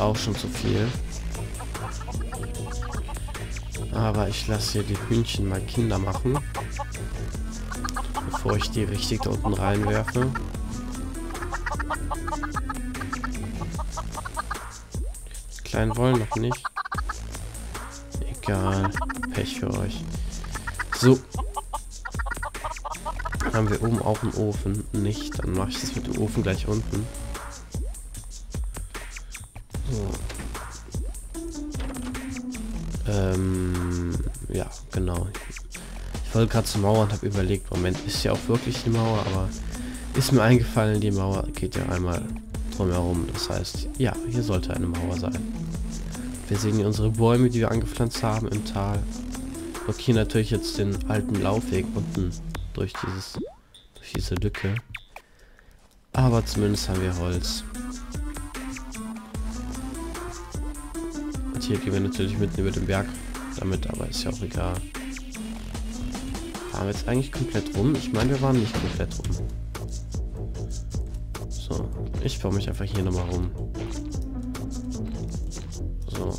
auch schon zu viel. Aber ich lasse hier die Hühnchen mal Kinder machen. Bevor ich die richtig da unten reinwerfe. Die Kleinen wollen noch nicht. Egal. Pech für euch. So. Haben wir oben auch einen Ofen? Nicht. Dann mache ich das mit dem Ofen gleich unten. So. Ja, genau. Ich wollte gerade zur Mauer und habe überlegt, Moment, ist ja auch wirklich die Mauer, aber ist mir eingefallen, die Mauer geht ja einmal drumherum. Das heißt, ja, hier sollte eine Mauer sein. Wir sehen hier unsere Bäume, die wir angepflanzt haben im Tal. Blockieren natürlich jetzt den alten Laufweg unten durch diese Lücke. Aber zumindest haben wir Holz. Und hier gehen wir natürlich mitten über den Berg damit, aber ist ja auch egal. Waren wir jetzt eigentlich komplett rum? Ich meine, wir waren nicht komplett rum. So, ich baue mich einfach hier nochmal rum. So.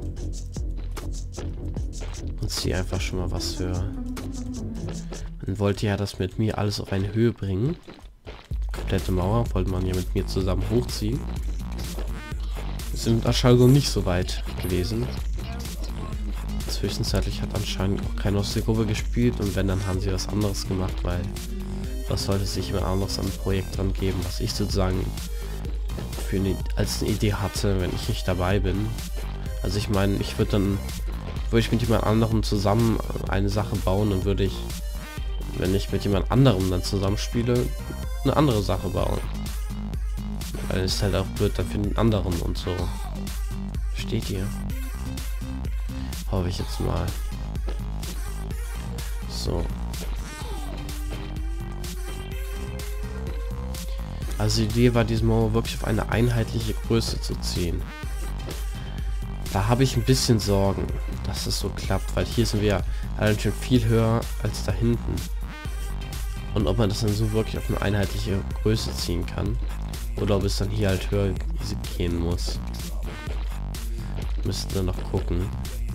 Und ziehe einfach schon mal was für... Man wollte ja das mit mir alles auf eine Höhe bringen. Komplette Mauer wollte man ja mit mir zusammen hochziehen. Wir sind mit Aschalgo nicht so weit gewesen. Zwischenzeitlich hat anscheinend auch keine aus der Gruppe gespielt und wenn, dann haben sie was anderes gemacht, weil was sollte sich jemand anderes an ein Projekt dran geben, was ich sozusagen als eine Idee hatte, wenn ich nicht dabei bin. Also ich meine, würde ich mit jemand anderem zusammen eine Sache bauen, dann würde ich, wenn ich mit jemand anderem dann zusammenspiele, eine andere Sache bauen. Weil es halt auch blöd dann für den anderen und so. Steht hier. Hoffe ich jetzt mal. So. Also die Idee war, diese Mauer wirklich auf eine einheitliche Größe zu ziehen. Da habe ich ein bisschen Sorgen, dass es so klappt, weil hier sind wir ja allein schon viel höher als da hinten. Und ob man das dann so wirklich auf eine einheitliche Größe ziehen kann. Oder ob es dann hier halt höher gehen muss. Müssten wir noch gucken.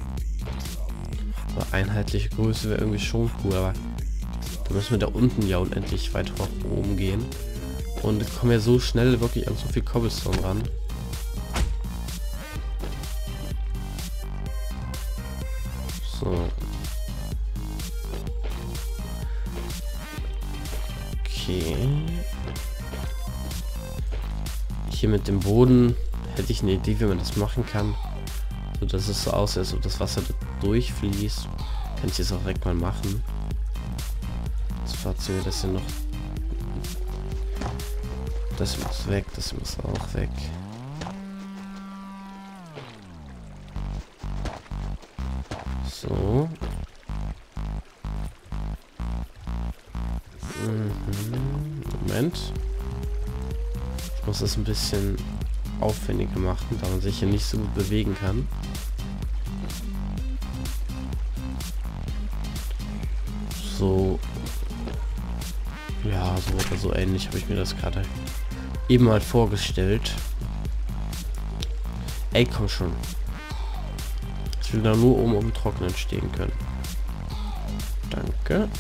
Aber einheitliche Größe wäre irgendwie schon cool, aber da müssen wir da unten ja unendlich weit nach oben gehen. Und kommen ja so schnell wirklich an so viel Cobblestone ran. So. Okay. Hier mit dem Boden hätte ich eine Idee, wie man das machen kann. So dass es so aussieht, als ob das Wasser durchfließt. Kann ich jetzt auch direkt mal machen. Jetzt ziehen wir das hier noch. Das muss weg, das muss auch weg. So. Moment. Ich muss das ein bisschen aufwendiger machen, da man sich hier nicht so gut bewegen kann. So. Ja, so oder so ähnlich habe ich mir das gerade eben mal vorgestellt. Ey, komm schon. Ich will da nur oben im Trockenen stehen können. Danke.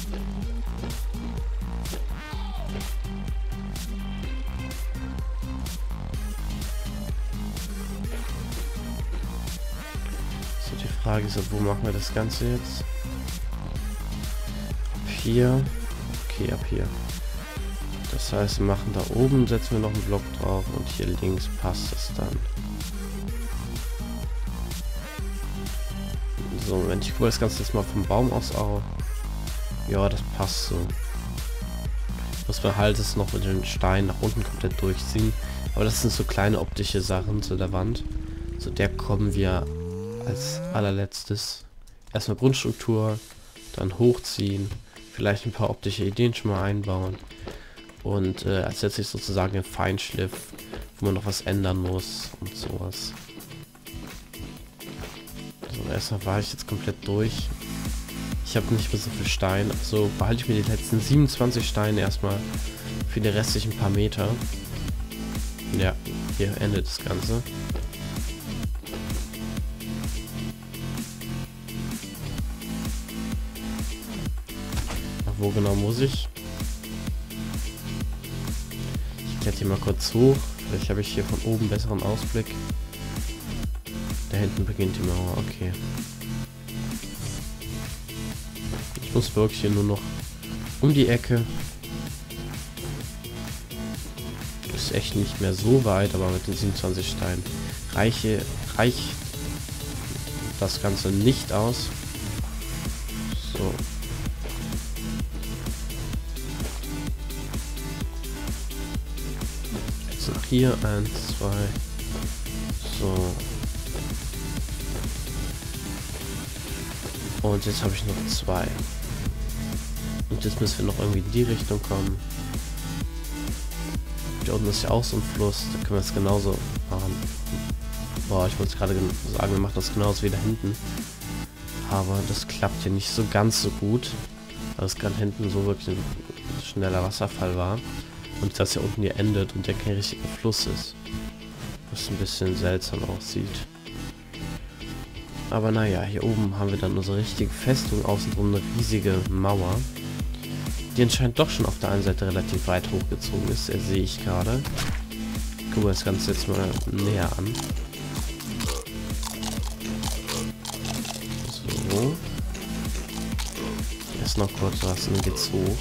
So, die Frage ist, wo machen wir das Ganze jetzt? Ab hier. Okay, ab hier. Das heißt, wir machen da oben, setzen wir noch einen Block drauf und hier links passt es dann. So, wenn ich gucke das Ganze jetzt mal vom Baum aus auf. Ja, das passt so. Muss man halt es noch mit den Steinen nach unten komplett durchziehen. Aber das sind so kleine optische Sachen zu der Wand. Zu der kommen wir als allerletztes. Erstmal Grundstruktur, dann hochziehen, vielleicht ein paar optische Ideen schon mal einbauen. Und als letztes sozusagen den Feinschliff, wo man noch was ändern muss und sowas. So, erstmal war ich jetzt komplett durch. Ich habe nicht mehr so viel Stein, also behalte ich mir die letzten 27 Steine erstmal für die restlichen paar Meter. Ja, hier endet das Ganze. wo genau muss ich? Ich kletter hier mal kurz hoch. Vielleicht habe ich hier von oben besseren Ausblick. Da hinten beginnt die Mauer. Okay. Ich muss wirklich hier nur noch um die Ecke. Ist echt nicht mehr so weit, aber mit den 27 Steinen reicht das Ganze nicht aus. So. Jetzt noch hier 1, 2. So. Und jetzt habe ich noch 2. Und jetzt müssen wir noch irgendwie in die Richtung kommen. Da unten ist ja auch so ein Fluss. Da können wir es genauso machen. Boah, ich wollte gerade sagen, wir machen das genauso wie da hinten. Aber das klappt hier nicht so ganz so gut. Weil es gerade hinten so wirklich ein schneller Wasserfall war. Und das hier unten hier endet und der kein richtiger Fluss ist. Was ein bisschen seltsam aussieht. Aber naja, hier oben haben wir dann unsere richtige Festung, außenrum eine riesige Mauer. Die anscheinend doch schon auf der einen Seite relativ weit hochgezogen ist, sehe ich gerade. Gucken wir das Ganze jetzt mal näher an. So. Erst noch kurz was und dann geht's hoch.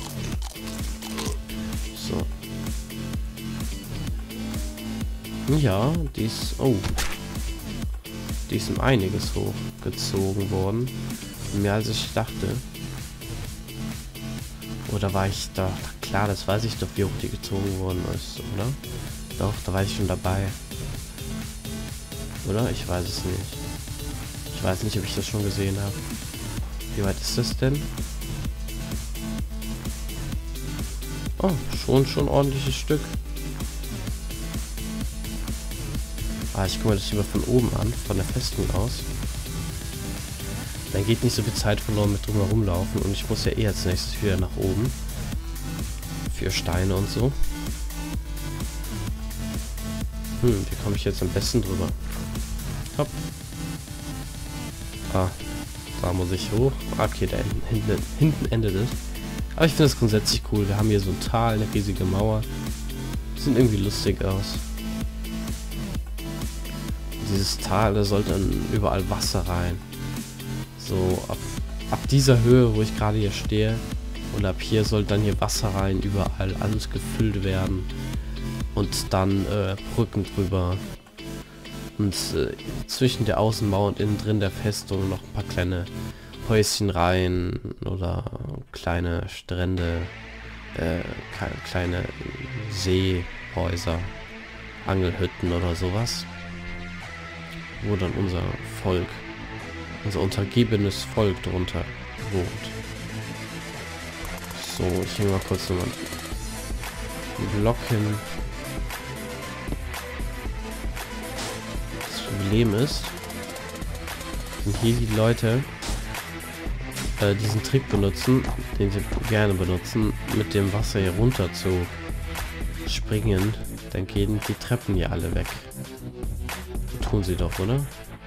So. Ja, die ist... Oh. Die ist um einiges hochgezogen worden. Mehr als ich dachte. Oder war ich da? Klar, das weiß ich doch, wie hoch die gezogen worden ist, oder? Doch, da war ich schon dabei. Oder? Ich weiß es nicht. Ich weiß nicht, ob ich das schon gesehen habe. Wie weit ist das denn? Oh, schon ein ordentliches Stück. Ich gucke mir das lieber von oben an, von der Festung aus. Dann geht nicht so viel Zeit verloren mit drumherum laufen und ich muss ja als nächstes wieder nach oben. Für Steine und so. Wie komme ich jetzt am besten drüber? Hopp. Da muss ich hoch. Okay, da hinten endet es. Aber ich finde es grundsätzlich cool. Wir haben hier so ein Tal, eine riesige Mauer. Sieht irgendwie lustig aus. Dieses Tal, da sollte dann überall Wasser rein. So, ab dieser Höhe, wo ich gerade hier stehe, und ab hier soll dann hier Wasser rein, überall alles gefüllt werden. Und dann Brücken drüber. Und zwischen der Außenmauer und innen drin der Festung noch ein paar kleine Häuschen rein oder kleine Strände, kleine Seehäuser, Angelhütten oder sowas. Wo dann unser Volk, unser untergebenes Volk drunter wohnt. So, ich nehme mal kurz nochmal einen Block hin. Das Problem ist, wenn hier die Leute diesen Trick benutzen, den sie gerne benutzen, mit dem Wasser hier runter zu springen, dann gehen die Treppen hier alle weg. Tun sie doch, oder?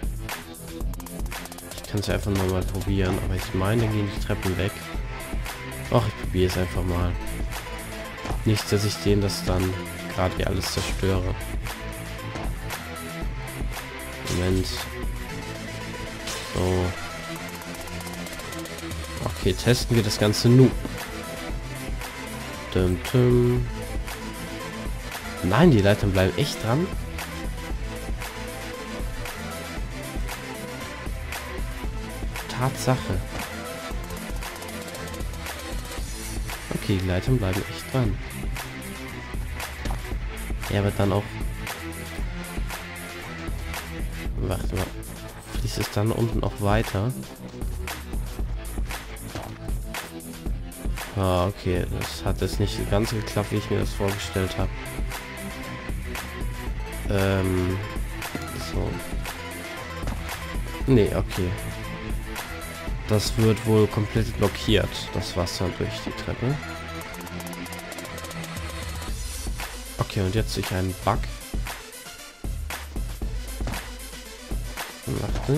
Ich kann es ja einfach mal probieren, aber ich meine, dann gehen die Treppen weg. Ach, ich probiere es einfach mal. Nicht, dass ich denen das dann gerade hier alles zerstöre. Moment. So. Okay, testen wir das Ganze nun. Nein, die Leitern bleiben echt dran. Tatsache. Okay, die Leitern bleiben echt dran. Ja, aber dann auch... Warte mal. Fließt es dann unten auch weiter? Okay. Das hat jetzt nicht ganz geklappt, wie ich mir das vorgestellt habe. So. Nee, okay. Das wird wohl komplett blockiert, das Wasser durch die Treppe. Okay, und jetzt ich einen Bug. Warte.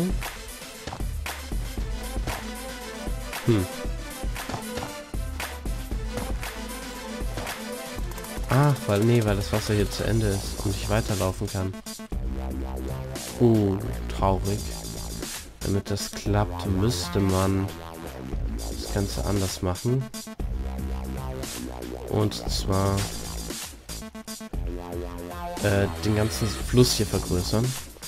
Ah, weil das Wasser hier zu Ende ist und ich weiterlaufen kann. Traurig. Damit das klappt, müsste man das Ganze anders machen. Und zwar den ganzen Fluss hier vergrößern.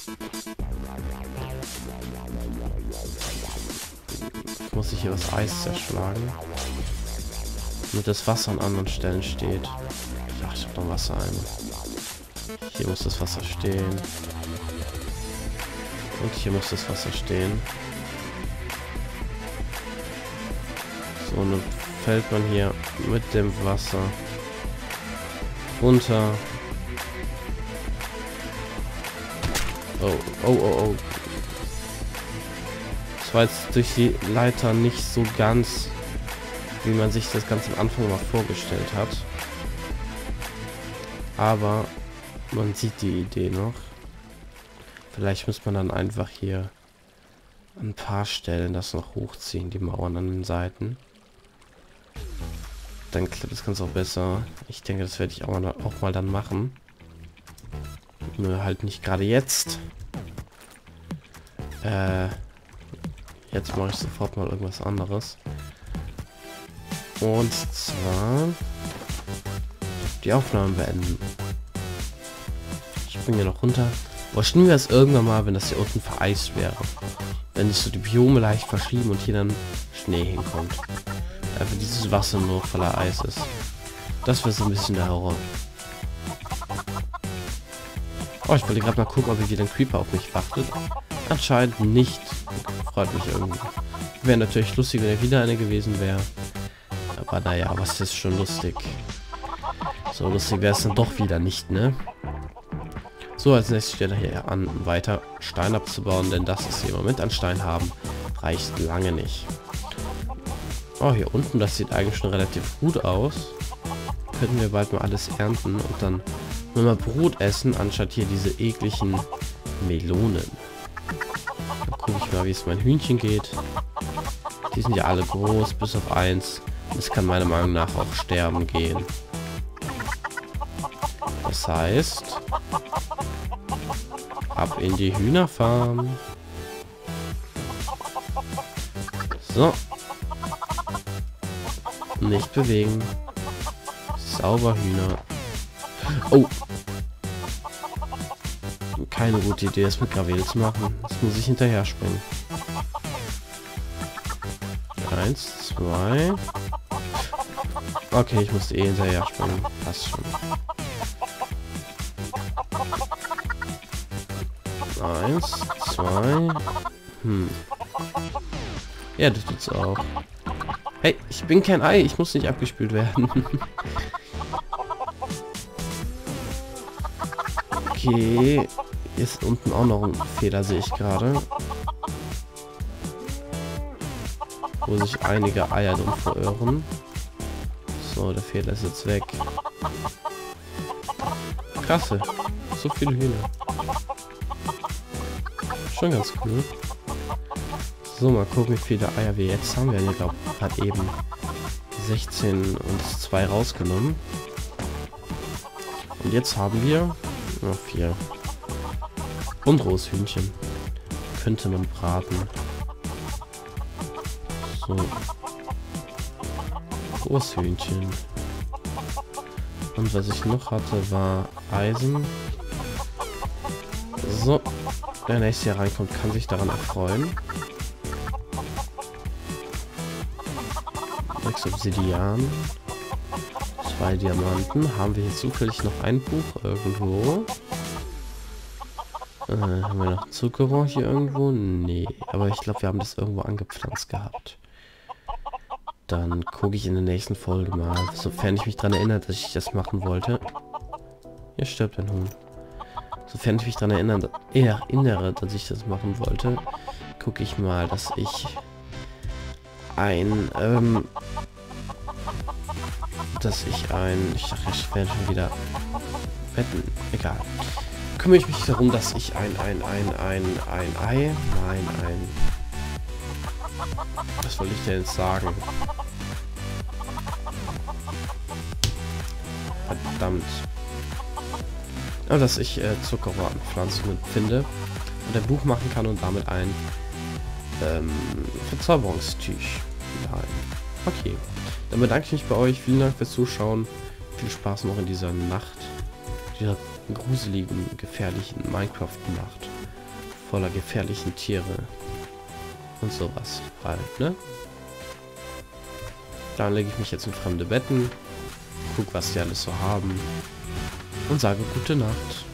Jetzt muss ich hier das Eis zerschlagen. Damit das Wasser an anderen Stellen steht. Ach, ich habe noch Wasser ein. Hier muss das Wasser stehen. Und hier muss das Wasser stehen. So, und dann fällt man hier mit dem Wasser runter. Oh. Das war jetzt durch die Leiter nicht so ganz, wie man sich das ganz am Anfang mal vorgestellt hat. Aber man sieht die Idee noch. Vielleicht muss man dann einfach hier an ein paar Stellen das noch hochziehen, die Mauern an den Seiten. Dann klappt das Ganze auch besser. Ich denke, das werde ich auch mal dann machen. Nur halt nicht gerade jetzt. Jetzt mache ich sofort mal irgendwas anderes. Und zwar die Aufnahmen beenden. Ich bringe hier noch runter. Wahrscheinlich wäre es irgendwann mal, wenn das hier unten vereist wäre. Wenn sich so die Biome leicht verschieben und hier dann Schnee hinkommt. Einfach dieses Wasser nur voller Eis ist. Das wäre so ein bisschen der Horror. Oh, ich wollte gerade mal gucken, ob hier wieder ein Creeper auf mich wartet. Anscheinend nicht. Freut mich irgendwie. Wäre natürlich lustig, wenn er wieder eine gewesen wäre. Aber naja, was ist schon lustig? So lustig wäre es dann doch wieder nicht, ne? So, als nächstes Stelle hier an, weiter Stein abzubauen, denn das, was wir im Moment an Stein haben, reicht lange nicht. Oh, hier unten, das sieht eigentlich schon relativ gut aus. Könnten wir bald mal alles ernten und dann mal Brot essen, anstatt hier diese ekligen Melonen. Dann gucke ich mal, wie es mein Hühnchen geht. Die sind ja alle groß, bis auf eins. Es kann meiner Meinung nach auch sterben gehen. Das heißt, ab in die Hühnerfarm. So. Nicht bewegen. Sauber Hühner. Oh. Keine gute Idee, das mit Gravel zu machen. Jetzt muss ich hinterher springen. 1, 2. Okay, ich musste eh hinterher springen. Passt schon. 1, 2. Ja, das tut's auch. Hey, ich bin kein Ei. Ich muss nicht abgespült werden. Okay. Ist unten auch noch ein Fehler, sehe ich gerade. Wo sich einige Eier dumm verirren. So, der Fehler ist jetzt weg. Klasse. So viele Hühner. Schon ganz cool. So, mal gucken, wie viele Eier wir jetzt haben. Wir haben hier, glaube ich, gerade eben 16 und 2 rausgenommen. Und jetzt haben wir noch 4. Und Roshühnchen. Könnte man braten. So. Roshühnchen. Und was ich noch hatte, war Eisen. So. Der nächste hier reinkommt, kann sich daran erfreuen. 6 Obsidian. 2 Diamanten. Haben wir hier zufällig noch ein Buch irgendwo? Haben wir noch Zuckerrohr hier irgendwo? Nee, aber ich glaube, wir haben das irgendwo angepflanzt gehabt. Dann gucke ich in der nächsten Folge mal, sofern ich mich daran erinnere, dass ich das machen wollte. Hier stirbt ein Huhn. Sofern ich mich daran erinnere, dass ich das machen wollte, gucke ich mal, dass ich ich dachte, ich werde schon wieder wetten, egal. Kümmere ich mich darum, dass ich ein Ei, was wollte ich denn jetzt sagen? damit, dass ich Zuckerrohranpflanzungen finde und ein Buch machen kann und damit ein Verzauberungstisch malen. Okay, dann bedanke ich mich bei euch. Vielen Dank fürs Zuschauen. Viel Spaß noch in dieser Nacht, dieser gruseligen, gefährlichen Minecraft-Nacht voller gefährlichen Tiere und sowas halt, ne? Dann lege ich mich jetzt in fremde Betten, guck, was die alles so haben und sage gute Nacht.